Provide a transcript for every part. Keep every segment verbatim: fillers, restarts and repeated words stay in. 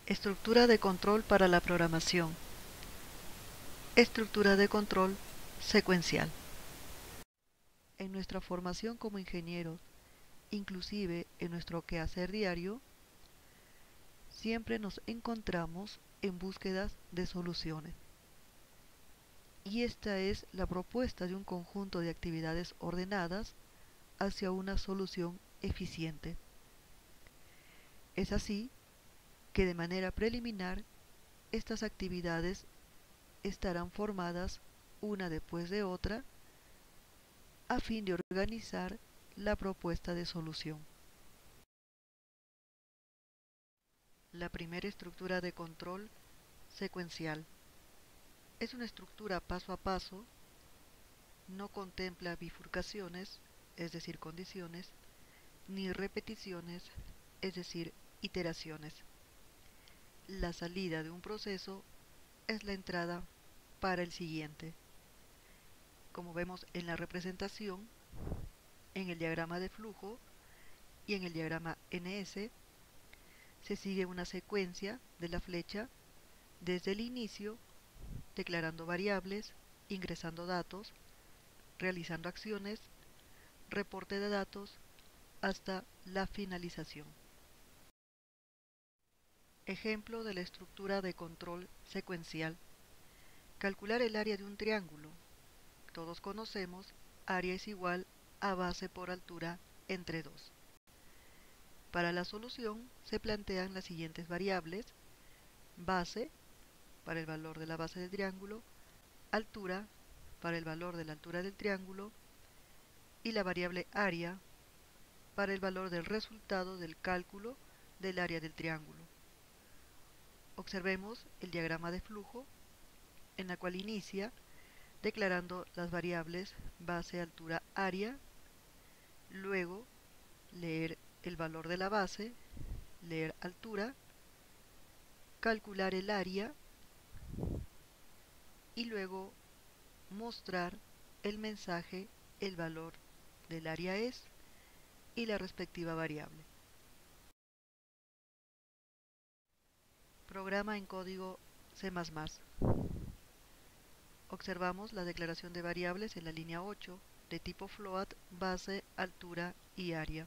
Estructura de control para la programación. Estructura de control secuencial. En nuestra formación como ingenieros, inclusive en nuestro quehacer diario, siempre nos encontramos en búsquedas de soluciones. Y esta es la propuesta de un conjunto de actividades ordenadas hacia una solución eficiente. Es así que de manera preliminar estas actividades estarán formadas una después de otra a fin de organizar la propuesta de solución. La primera estructura de control secuencial es una estructura paso a paso, no contempla bifurcaciones, es decir, condiciones, ni repeticiones, es decir, iteraciones. La salida de un proceso es la entrada para el siguiente. Como vemos en la representación, en el diagrama de flujo y en el diagrama N S, se sigue una secuencia de la flecha desde el inicio, declarando variables, ingresando datos, realizando acciones, reporte de datos, hasta la finalización. Ejemplo de la estructura de control secuencial. Calcular el área de un triángulo. Todos conocemos, área es igual a base por altura entre dos. Para la solución se plantean las siguientes variables: base, para el valor de la base del triángulo, altura, para el valor de la altura del triángulo, y la variable área, para el valor del resultado del cálculo del área del triángulo. Observemos el diagrama de flujo, en la cual inicia declarando las variables base, altura, área, luego leer el valor de la base, leer altura, calcular el área y luego mostrar el mensaje, el valor del área es y la respectiva variable. Programa en código C más más. Observamos la declaración de variables en la línea ocho de tipo float, base, altura y área.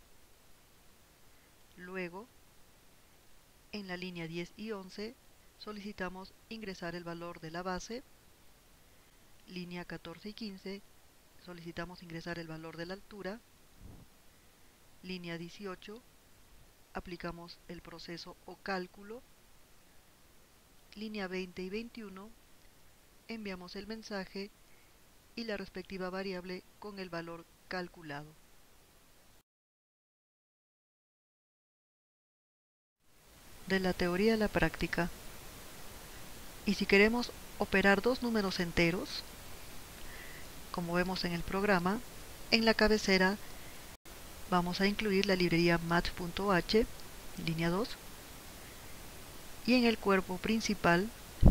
Luego, en la línea diez y once solicitamos ingresar el valor de la base. Línea catorce y quince solicitamos ingresar el valor de la altura. Línea dieciocho aplicamos el proceso o cálculo. Línea veinte y veintiuno enviamos el mensaje y la respectiva variable con el valor calculado. De la teoría a la práctica. Y si queremos operar dos números enteros, como vemos en el programa, en la cabecera vamos a incluir la librería math.h, línea dos, y en el cuerpo principal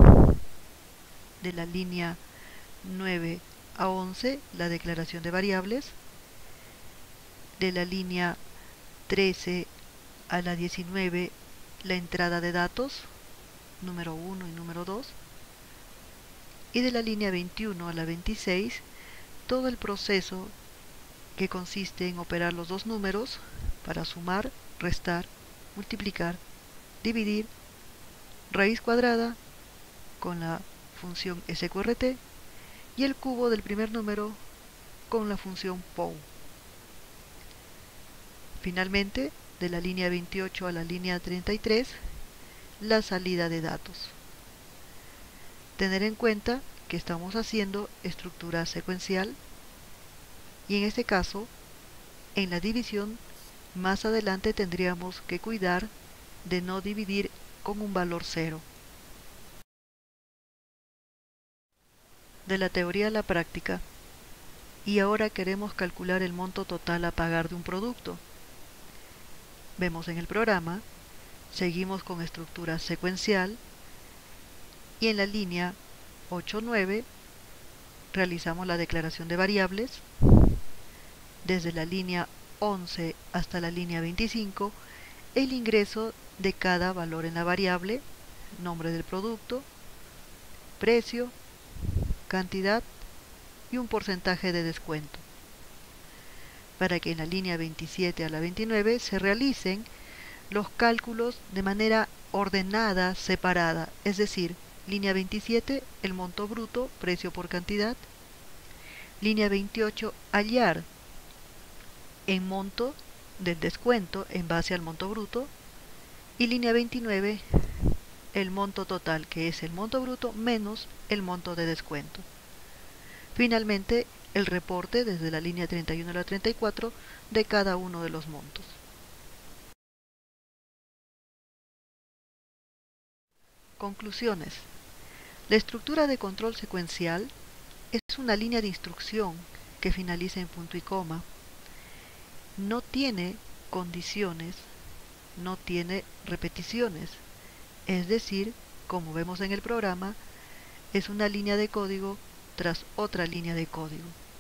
de la línea nueve a once la declaración de variables, de la línea trece a la diecinueve la entrada de datos, número uno y número dos, y de la línea veintiuno a la veintiséis todo el proceso que consiste en operar los dos números para sumar, restar, multiplicar, dividir, raíz cuadrada con la función sqrt y el cubo del primer número con la función pou. Finalmente, de la línea veintiocho a la línea treinta y tres, la salida de datos. Tener en cuenta que estamos haciendo estructura secuencial y en este caso, en la división, más adelante tendríamos que cuidar de no dividir con un valor cero. De la teoría a la práctica. Y ahora queremos calcular el monto total a pagar de un producto. Vemos en el programa, seguimos con estructura secuencial y en la línea ocho nueve realizamos la declaración de variables. Desde la línea once hasta la línea veinticinco, el ingreso de cada valor en la variable, nombre del producto, precio, cantidad y un porcentaje de descuento, para que en la línea veintisiete a la veintinueve se realicen los cálculos de manera ordenada, separada, es decir, línea veintisiete, el monto bruto, precio por cantidad; línea veintiocho, hallar en monto del descuento en base al monto bruto; y línea veintinueve, el monto total, que es el monto bruto menos el monto de descuento. Finalmente, el reporte desde la línea treinta y uno a la treinta y cuatro de cada uno de los montos. Conclusiones. La estructura de control secuencial es una línea de instrucción que finaliza en punto y coma. No tiene condiciones, no tiene repeticiones. Es decir, como vemos en el programa, es una línea de código tras otra línea de código.